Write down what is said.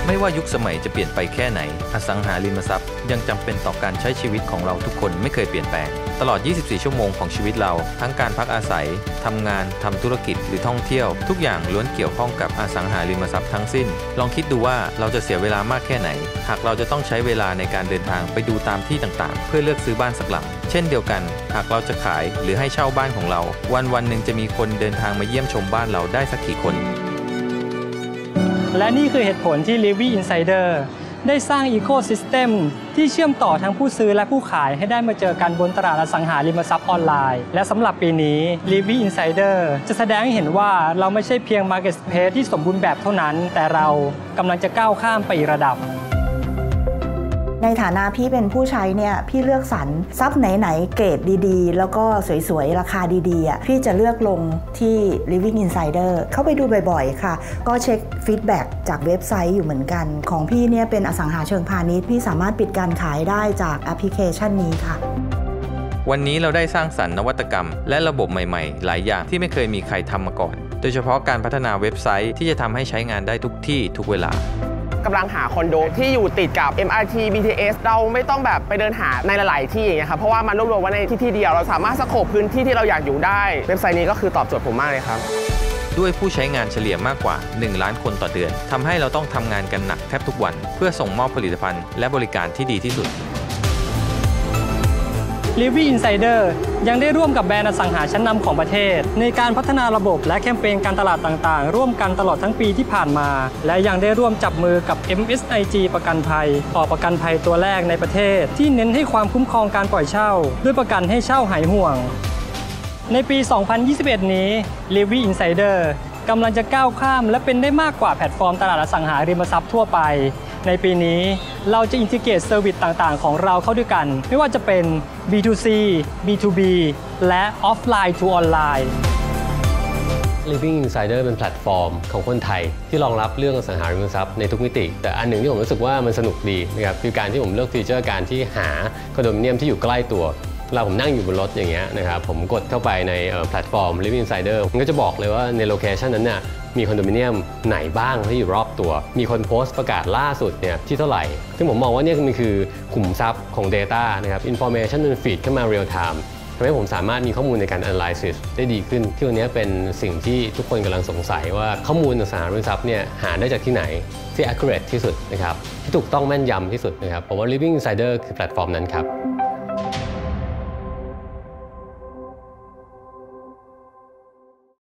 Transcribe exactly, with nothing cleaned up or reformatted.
ไม่ว่ายุคสมัยจะเปลี่ยนไปแค่ไหนอสังหาริมทรัพย์ยังจำเป็นต่อการใช้ชีวิตของเราทุกคนไม่เคยเปลี่ยนแปลงตลอดยี่สิบสี่ชั่วโมงของชีวิตเราทั้งการพักอาศัยทำงานทำธุรกิจหรือท่องเที่ยวทุกอย่างล้วนเกี่ยวข้องกับอสังหาริมทรัพย์ทั้งสิ้นลองคิดดูว่าเราจะเสียเวลามากแค่ไหนหากเราจะต้องใช้เวลาในการเดินทางไปดูตามที่ต่างๆเพื่อเลือกซื้อบ้านสักหลังเช่นเดียวกันหากเราจะขายหรือให้เช่าบ้านของเราวันวันหนึ่งจะมีคนเดินทางมาเยี่ยมชมบ้านเราได้สักกี่คนและนี่คือเหตุผลที่ Living Insider ได้สร้าง Ecosystem ที่เชื่อมต่อทั้งผู้ซื้อและผู้ขายให้ได้มาเจอกันบนตลาดอสังหาริมทรัพย์ออนไลน์และสำหรับปีนี้ Living Insider จะแสดงให้เห็นว่าเราไม่ใช่เพียง Market Space ที่สมบูรณ์แบบเท่านั้นแต่เรากำลังจะก้าวข้ามไปอีกระดับในฐานะพี่เป็นผู้ใช้เนี่ยพี่เลือกสรรทรัพย์ไหนๆเกรดดีๆแล้วก็สวยๆราคาดีๆอ่ะพี่จะเลือกลงที่ Living Insider เข้าไปดูบ่อยๆค่ะก็เช็คฟีดแบ็กจากเว็บไซต์อยู่เหมือนกันของพี่เนี่ยเป็นอสังหาเชิงพาณิชย์พี่สามารถปิดการขายได้จากแอปพลิเคชันนี้ค่ะวันนี้เราได้สร้างสรรค์นวัตกรรมและระบบใหม่ๆหลายอย่างที่ไม่เคยมีใครทำมาก่อนโดยเฉพาะการพัฒนาเว็บไซต์ที่จะทำให้ใช้งานได้ทุกที่ทุกเวลากำลังหาคอนโดที่อยู่ติดกับ เอ็ม อาร์ ที บี ที เอส เราไม่ต้องแบบไปเดินหาในหลายๆที่อย่างเงี้ยครับเพราะว่ามันรวบรวมไว้ในที่ที่เดียวเราสามารถสโคปพื้นที่ที่เราอยากอยู่ได้เว็บไซต์นี้ก็คือตอบโจทย์ผมมากเลยครับด้วยผู้ใช้งานเฉลี่ยมากกว่าหนึ่งล้านคนต่อเดือนทำให้เราต้องทำงานกันหนักแทบทุกวันเพื่อส่งมอบผลิตภัณฑ์และบริการที่ดีที่สุด Living Insider ยังได้ร่วมกับแบรนด์อสังหาชั้นนำของประเทศในการพัฒนาระบบและแคมเปญการตลาดต่างๆร่วมกันตลอดทั้งปีที่ผ่านมาและยังได้ร่วมจับมือกับ เอ็ม เอส ไอ จี ประกันภัยออกประกันภัยตัวแรกในประเทศที่เน้นให้ความคุ้มครองการปล่อยเช่าด้วยประกันให้เช่าหายห่วงในปี สองพันยี่สิบเอ็ด นี้ Living Insider กำลังจะก้าวข้ามและเป็นได้มากกว่าแพลตฟอร์มตลาดอสังหาริมทรัพย์ทั่วไปในปีนี้เราจะอินทิเกรตเซอร์วิสต่างๆของเราเข้าด้วยกันไม่ว่าจะเป็น บี ทู ซี บี ทู บี และ Offline to Online Living Insider เป็นแพลตฟอร์มของคนไทยที่รองรับเรื่องอสังหาริมทรัพย์ในทุกมิติแต่อันหนึ่งที่ผมรู้สึกว่ามันสนุกดีนะครับคือการที่ผมเลือกฟีเจอร์การที่หาคอนโดมิเนียมที่อยู่ใกล้ตัวเราผมนั่งอยู่บนรถอย่างเงี้ยนะครับผมกดเข้าไปในแพลตฟอร์ม Living Insider มันก็จะบอกเลยว่าในโลเคชันนั้นน่ะมีคอนโดมิเนียมไหนบ้างที่อยู่รอบตัวมีคนโพสต์ประกาศล่าสุดเนี่ยที่เท่าไหร่ซึ่งผมมองว่านี่มันคือขุมทรัพย์ของ Data นะครับ Information มันฟีดขึ้นมา Real Time ทำให้ผมสามารถมีข้อมูลในการ Analysis ได้ดีขึ้นที่วันนี้เป็นสิ่งที่ทุกคนกำลังสงสัยว่าข้อมูลอสังหาริมทรัพย์เนี่ยหาได้จากที่ไหนที่ accurate ที่สุดนะครับที่ถูกต้องแม่นยำที่สุดนะครับผมว่า Living Insider คือแพลตฟอร์มนั้นครับ